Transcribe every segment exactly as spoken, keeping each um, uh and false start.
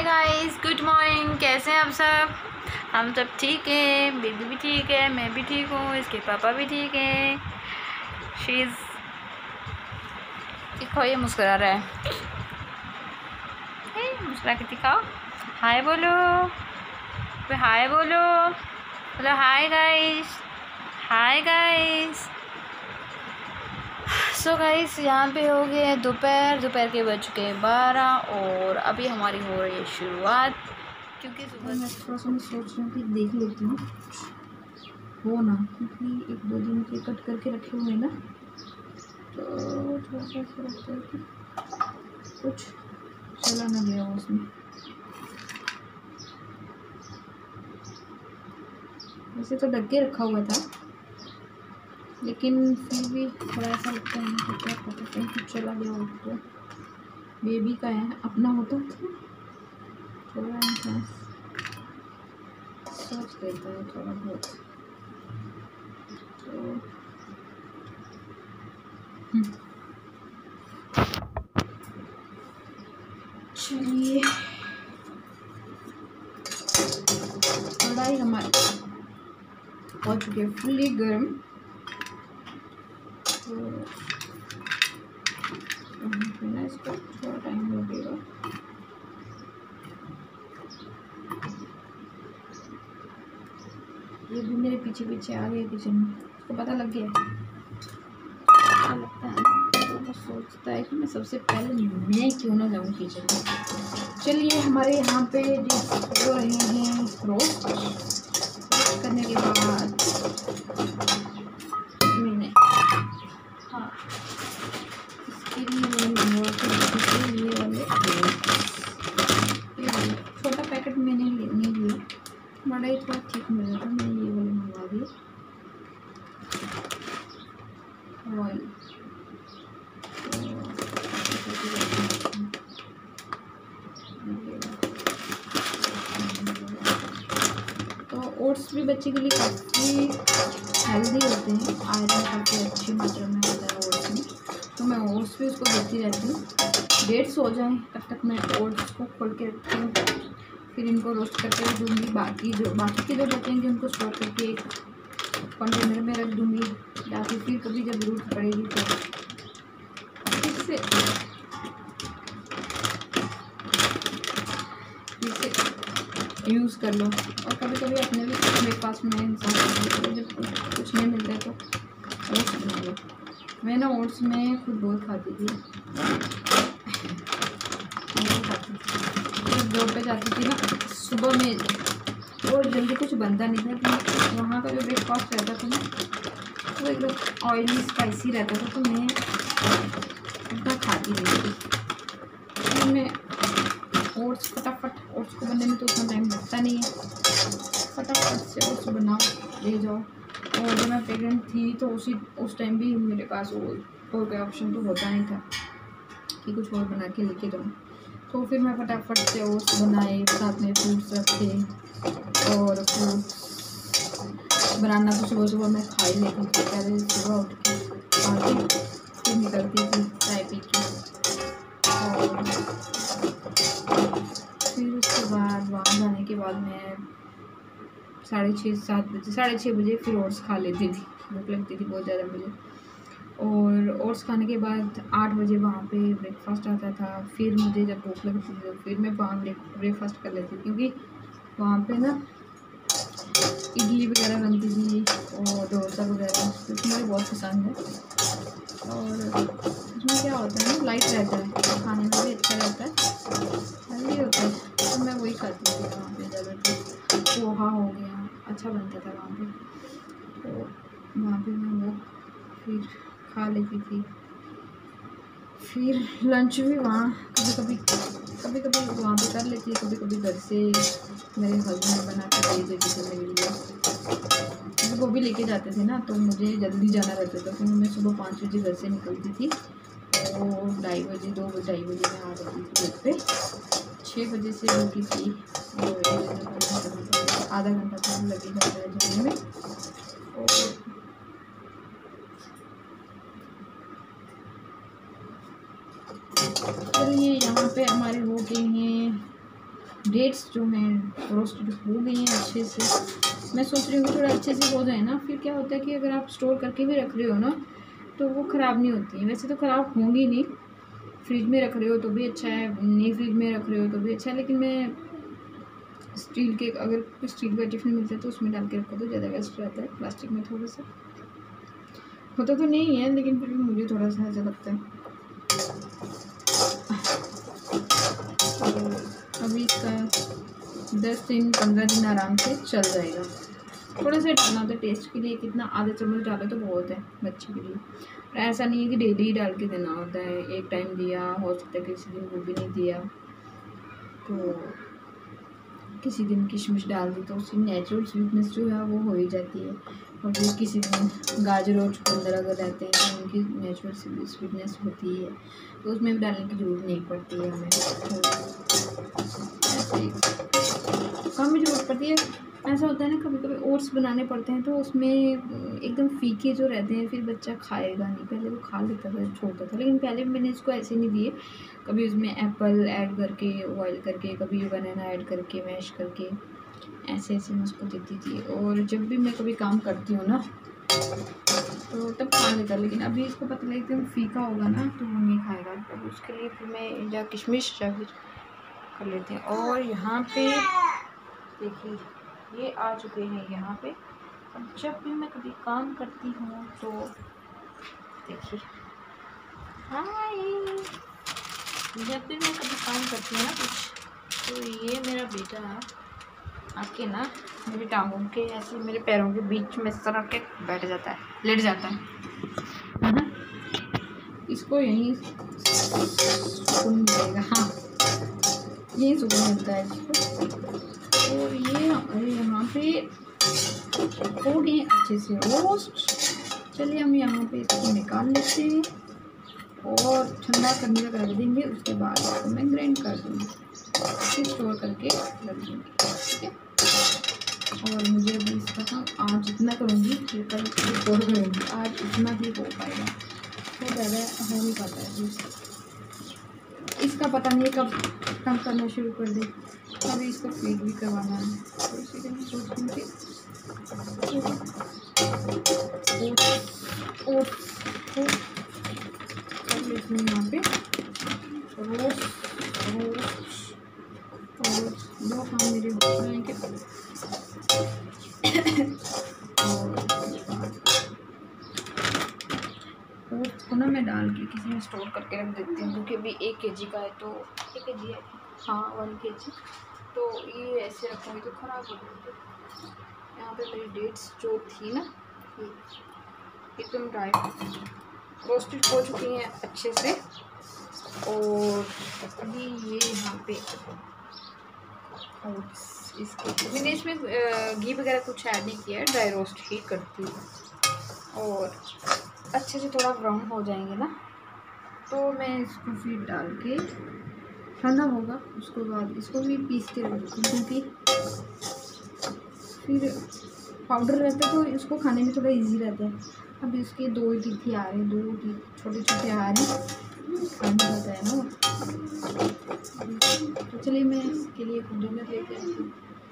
Guys, good morning. कैसे हैं आप सब? हम सब ठीक हैं, बेबी भी ठीक है, मैं भी ठीक हूँ, इसके पापा भी ठीक हैं। शीज़ देखो ये मुस्कुरा रहा है, मुस्कुरा के दिखाओ, हाय बोलो, हाय बोलो, बोलो hi guys, hi guys. So guys यहाँ पे हो गए दोपहर दोपहर के बज चुके हैं बारह और अभी हमारी हो रही है शुरुआत, क्योंकि सुबह मैं थोड़ा सा मैं सोच रही हूँ कि देख लेती हूँ हो ना, क्योंकि एक दो दिन के कट करके रखे हुए हैं ना, तो थोड़ा सा ऐसा लगता है कि कुछ चला ना गया उसमें। वैसे तो ढक के रखा हुआ था, लेकिन फिर भी थोड़ा ऐसा लगता है ना कि क्या पता कहीं कुछ चला गया हो। तो बेबी का है, अपना होता तो थोड़ा इंसान सोच देता है थोड़ा बहुत। तो चलिए, कढ़ाई हमारी हो चुकी है फुल्ली गर्म, तो इसको थोड़ा टाइम लगेगा। ये भी मेरे पीछे पीछे आ गए किचन में, उसको पता लग गया। क्या लगता है तो वो सोचता है कि मैं सबसे पहले मैं क्यों ना जाऊँ किचन में। चलिए, हमारे यहाँ पे हो रहे हैं रोस्ट। रोस्ट करने के बाद मैंने हाँ इसके लिए मैंने ये वाले ये वाले छोटा पैकेट मैंने नहीं लिया, बड़ा ही थोड़ा ठीक मिल रहा था, मैंने ये वाले मंगवा दिए। ऑयल तो ओट्स भी बच्चे के लिए काफ़ी हेल्दी होते हैं, आयरन काफ़ी अच्छी मात्रा में होता है ओट्स में, तो मैं ओट्स भी उसको देती रहती हूँ। डेढ़ सौ हो जाए तब तक मैं ओट्स को खोल के रखती हूँ, फिर इनको रोस्ट करके दूँगी। बाकी जो बाकी के जो बचेंगे उनको स्टोर करके एक कंटेनर में रख दूँगी, या फिर फिर कभी जब ज़रूरत पड़ेगी तो इससे इसे यूज़ कर लो। और कभी कभी अपने भी ब्रेकफास्ट में इंसान जब कुछ नहीं मिलता है तो ओट्स बना लो। मैं ना ओट्स में खुद बहुत खाती थी, जब जॉब पे जाती थी ना सुबह में, और जल्दी कुछ बनता नहीं था, तो वहाँ का जो ब्रेकफास्ट रहता था ना वो एकदम ऑयली स्पाइसी रहता था, तो मैं उतना खाती नहीं थी। तो मैं ओट्स फटाफट, ओट्स को बनने में तो उतना टाइम लगता नहीं है, फटाफट से ओट्स बनाओ ले जाओ। और जब मैं प्रेग्नेंट थी तो उसी उस टाइम भी मेरे पास वो और कोई ऑप्शन तो होता नहीं था कि कुछ और बना के लेके जाऊँ, तो फिर मैं फटाफट से ओट्स बनाए, साथ में फ्रूट्स रखे। और फ्रूट्स बनाना तो सुबह सुबह मैं खा ही लेती थी, पहले सुबह उठ के खाती फिर निकलती थी चाय पी के, और फिर उसके बाद वहाँ जाने के बाद मैं साढ़े छः सात बजे साढ़े छः बजे फिर ओट्स खा लेती थी, भूख लगती थी बहुत ज़्यादा मुझे। और ओट्स खाने के बाद आठ बजे वहाँ पे ब्रेकफास्ट आता था, फिर मुझे जब भूख लगती थी तो फिर मैं वहाँ ब्रेकफास्ट कर लेती थी, क्योंकि वहाँ पे ना इडली वगैरह बनती थी और डोसा वगैरह, क्योंकि मुझे बहुत पसंद है। और उसमें क्या होता है ना, लाइट रहता है, खाने में भी अच्छा रहता है, हेल्दी होता है, तो मैं वही खाती थी वहाँ पे ज़्यादातर। पोहा हो गया, अच्छा बनता था वहाँ पे, तो वहाँ पे मैं वो फिर खा लेती थी। फिर लंच भी वहाँ कभी कभी कभी कभी वहाँ पे कर लेती, कभी कभी घर से मेरे हस्बैंड बना के दे देते थे मेरे लिए, क्योंकि वो भी लेके जाते थे ना, तो मुझे जल्दी जाना रहता था, तो मैं सुबह पाँच बजे घर से निकलती थी, तो ढाई बजे दो बजे ढाई बजे मैं आ जाती थी घर पे। छः बजे से होती थी, आधा घंटा तो लगे जाता है जाने में। और चलिए, यहाँ पे हमारे हो गए हैं डेट्स जो हैं रोस्टेड हो गई हैं अच्छे से। मैं सोच रही हूँ कि थोड़ा अच्छे से हो जाए ना, फिर क्या होता है कि अगर आप स्टोर करके भी रख रहे हो ना तो वो ख़राब नहीं होती हैं। वैसे तो ख़राब होंगी नहीं, फ्रिज में रख रहे हो तो भी अच्छा है, नहीं फ्रिज में रख रहे हो तो भी अच्छा है, लेकिन मैं स्टील के, अगर कोई स्टील का टिफिन मिलता है तो उसमें डाल के रखो तो ज़्यादा बेस्ट रहता है। प्लास्टिक में थोड़ा सा होता तो नहीं है, लेकिन फिर भी मुझे थोड़ा सा ऐसा लगता है। तो अभी इसका दस दिन पंद्रह दिन आराम से चल जाएगा। थोड़ा सा डालना होता है टेस्ट के लिए, कितना आधा चम्मच डालो तो बहुत है बच्चे के लिए। और ऐसा नहीं है कि डेली डाल के देना होता है, एक टाइम दिया, हो सकता है किसी दिन वो भी नहीं दिया तो किसी दिन किशमिश डाल दी तो उसकी नेचुरल स्वीटनेस जो है वो हो ही जाती है। और फिर किसी दिन गाजर और चुकंदर अगर रहते हैं तो उनकी नेचुरल स्वीटनेस होती है, तो उसमें भी डालने की ज़रूरत नहीं पड़ती है हमें, ऐसे ही कम ही ज़रूरत पड़ती है। ऐसा होता है ना कभी कभी ओट्स बनाने पड़ते हैं तो उसमें एकदम फीके जो रहते हैं फिर बच्चा खाएगा नहीं। पहले वो खा लेता था छोड़ता था, लेकिन पहले मैंने इसको ऐसे नहीं दिए, कभी उसमें एप्पल ऐड करके बॉयल करके, कभी बनाना ऐड करके मैश करके, ऐसे ऐसे मैं उसको देती थी। और जब भी मैं कभी काम करती हूँ ना तो तब खा लेता, लेकिन अभी इसको पता लगे एकदम फीका होगा ना तो वो नहीं खाएगा। अब उसके लिए फिर मैं या किशमिश या फिर कर लेते हैं। और यहाँ पे देखिए ये आ चुके हैं यहाँ पे। अब जब भी मैं कभी काम करती हूँ तो देखिए, हाय, जब भी मैं कभी काम करती हूँ ना कुछ तो ये मेरा बेटा आके ना मेरे टांगों के ऐसे मेरे पैरों के बीच में इस तरह के बैठ जाता है, लेट जाता है, है ना। इसको यहीं सुकून मिलेगा, हाँ यही सुकून मिलता है इसको। और ये हमारे यहाँ पे हो गए अच्छे से रोस्ट। चलिए हम यहाँ पे इसको निकाल लेते हैं और ठंडा करने तक रख देंगे, उसके बाद इसको मैं ग्राइंड कर दूँगी, फिर स्टोर करके रख दूँगी, ठीक है। और मुझे अभी इसका काम आज जितना करूँगी फिर कल स्टोर करूँगी, आज इतना भी हो पाएगा, तो ज़्यादा हो नहीं पाता है जी। इसका पता नहीं कब काम करना शुरू कर दे, अभी इसको फीड भी करवाना है, तो इसीलिए मैं सोच रही थी यहाँ पे रोस्ट रोस्ट और दो काम मेरे हो जाएंगे। और को ना मैं डाल के किसी में स्टोर करके रख देती हूँ, क्योंकि अभी एक के जी का है तो एक के जी है, हाँ वन के जी, तो ये ऐसे रखूँगी तो ख़राब हो जाएगी। यहाँ पे मेरी डेट्स जो थी ना ये एकदम ड्राई रोस्टेड हो चुकी हैं अच्छे से। और अभी ये यहाँ पे इसको मैंने इसमें घी वगैरह कुछ ऐड नहीं किया है, ड्राई रोस्ट ही करती हूँ। और अच्छे से थोड़ा ब्राउन हो जाएंगे ना तो मैं इसको फिर डाल के ठंडा होगा, उसके बाद इसको भी पीस के रख दूँ, क्योंकि फिर पाउडर रहता है तो इसको खाने में थोड़ा इजी रहता है। अब इसके दो ही टीथी आ रहे हैं, दो छोटे छोटे आ रहे हैं, खाने होता है ना। तो चलिए मैं इसके लिए कंटेनर लेके आती हूँ।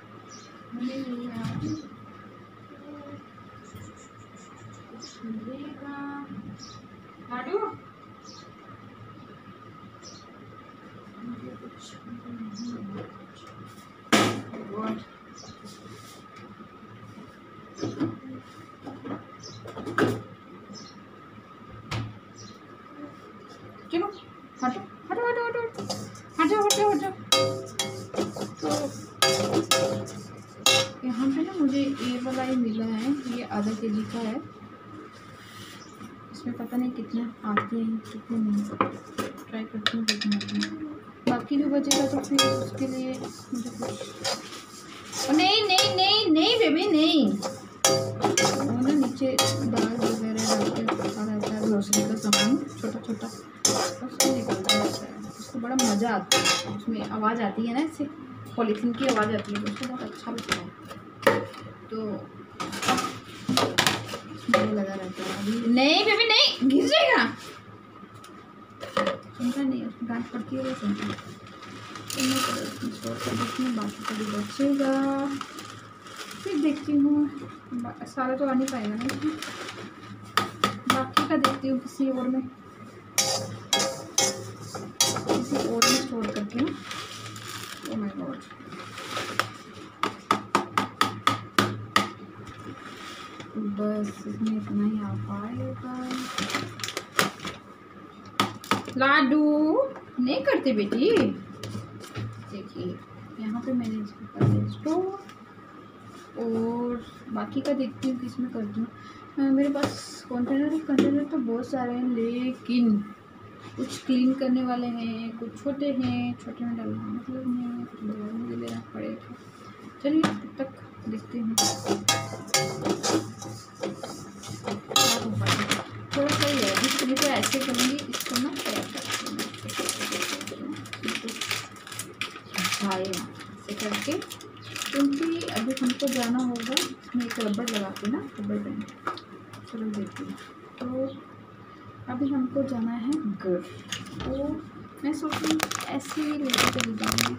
चलो हटो हटो हटो हटो हटो हटो हटो। तो यहाँ पे ना मुझे ये वाला ही मिला है, ये आधा के जी का है, इसमें पता नहीं कितने आते हैं कितने नहीं, ट्राई करती हूँ कितने आते हैं। बाकी जो बचेगा तो फिर उसके लिए मुझे कुछ, नहीं नहीं नहीं नहीं बेबी नहीं, वो ना नीचे दाल वगैरह डाल के रखा रहता है, ग्रोसरी का सामान छोटा छोटा, उसको निकलता रहता है, उसको बड़ा मज़ा आता है, उसमें आवाज़ आती है ना, इससे पॉलीथीन की आवाज़ आती है, उसको बहुत अच्छा लगता है। तो लगा रहता है अभी, नहीं बेबी नहीं, गिर जाएगा, सुनता नहीं, उसको डांट पड़ती है वो सुनता। स्टोर कर देती हूँ, बाकी कभी बचेगा फिर देखती हूँ। सारा तो आ नहीं पाएगा ना इसमें, बाकी का देखती हूँ किसी और में किसी और में स्टोर करके ना। ओह माय गॉड, बस इसमें इतना ही आ पाएगा। लाडू नहीं करते बेटी। देखिए यहाँ पे मैंने इसको कर दिया स्टोर, और बाकी का देखती हूँ किस में करती हूँ। मेरे पास कंटेनर कंटेनर तो बहुत सारे हैं, लेकिन कुछ क्लीन करने वाले हैं, कुछ छोटे हैं, छोटे में डालना मतलब नहीं, कुछ बड़े में लेना पड़ेगा। चलिए तब तक देखते हैं। थोड़ा सा ही है, इसको तो ऐसे करूँगी, इसको ना ऐसे करके, क्योंकि अभी हमको जाना होगा। इसमें एक रबड़ लगा के ना, रबड़ बैंड चलो देखती हूँ। तो अभी हमको जाना है घर, तो मैं सोच रही हूँ ऐसे ही लेके चली जाऊँगी,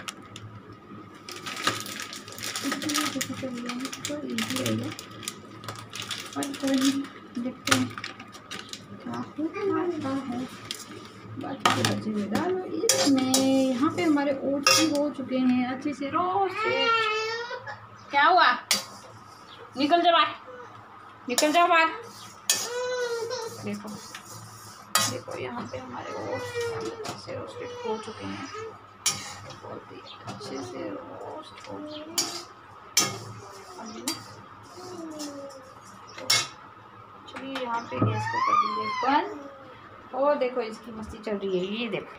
इसलिए जैसे चली जाऊँगी तो ईजी रहेगा। और कोई देखते हैं क्या होता है। बाकी के बचे हुए डालो इसमें। यहाँ पे हमारे ओट्स भी हो चुके हैं अच्छे से रोस्ट। क्या हुआ, निकल जाओ बाहर, निकल जाओ बाहर। देखो देखो यहाँ पे हमारे ओट्स से रोस्टेड हो चुके हैं, बहुत ही अच्छे से रोस्ट हो चुके हैं। चलिए यहाँ पे गैस को कर दीजिए बंद। और देखो इसकी मस्ती चल रही है, ये देखो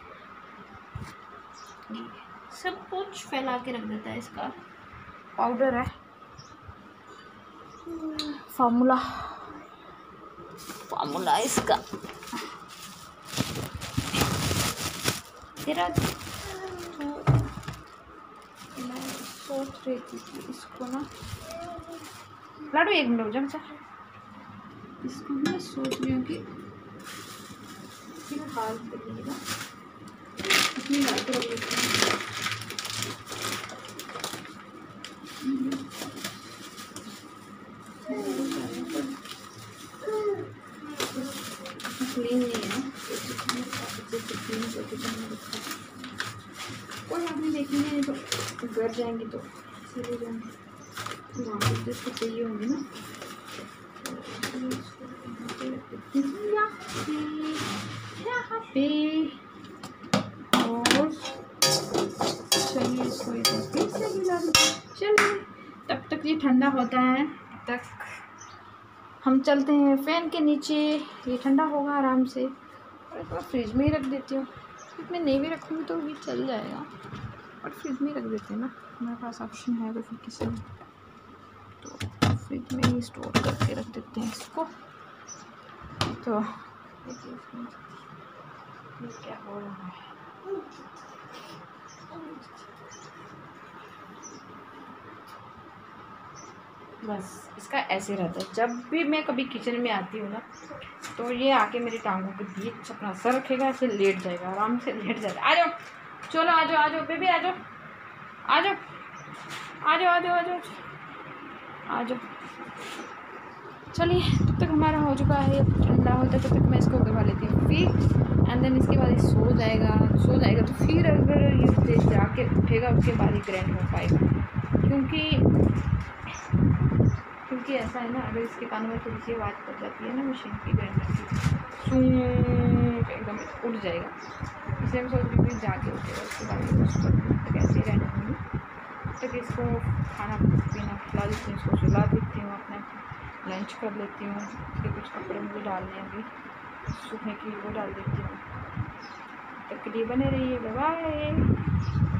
सब कुछ फैला के रख देता है। इसका पाउडर है, फार्मूला फार्मूला इसका। तेरा मैं सोच रही थी कि इसको ना, लाडू एक मिनट हो जाए बच्चा, इसको मैं सोच रही हूँ कि फिलहाल करिएगा इतनी लाइट रख देती हूँ। क्लीन नहीं है, क्लीन करके रखा। कोई आदमी देखेंगे तो घर जाएंगे तो चले जाएंगे, वहाँ पर तो इसको चाहिए होंगे ना। यहाँ पे और चलिए इसको फिर से हिला दो। चलिए तब तक ये ठंडा होता है, तब तक हम चलते हैं फैन के नीचे। ये ठंडा होगा आराम से, और एक बार फ्रिज में ही रख देती हूँ। फ्रिज में नहीं भी रखूँगी तो भी चल जाएगा, और फ्रिज में ही रख देते हैं ना, हमारे पास ऑप्शन है तो फिर किसी में, तो फ्रिज में ही स्टोर करके रख देते हैं इसको। तो ये क्या हो रहा है, बस इसका ऐसे रहता है। जब भी मैं कभी किचन में आती हूँ ना, तो ये आके मेरी टांगों के बीच अपना सर रखेगा, ऐसे लेट जाएगा, आराम से लेट जाएगा। आ जाओ, चलो आ जाओ, आ जाओ बेबी, आ जाओ आ जाओ आ जाओ आ जाओ आ जाओ आ जाओ। चलिए तब तक हमारा हो चुका है, ठंडा होता है तब तक मैं इसको करवा लेती हूँ फिर, एंड देन इसके बाद ये सो जाएगा। सो जाएगा तो फिर अगर ये जाके उठेगा उसके बाद ही ग्राइंड हो पाएगा, क्योंकि क्योंकि ऐसा है ना, अगर इसके कानों में थोड़ी सी आवाज़ पड़ जाती है ना मशीन की ग्राइंडर की, एकदम उठ जाएगा। इसलिए मैं सोच रही हूँ जाके उठेगा उसके बाद तो कैसे ग्राइंड होंगी। तक इसको खाना पीना खिला देती हूँ, इसको सुला देती हूँ, अपना लंच कर लेती हूँ। इसके कुछ कपड़े मुझे डालने हैं अभी सूखने के लिए, वो डाल देती हूँ। तक के लिए बने रहिए, बाय बाय।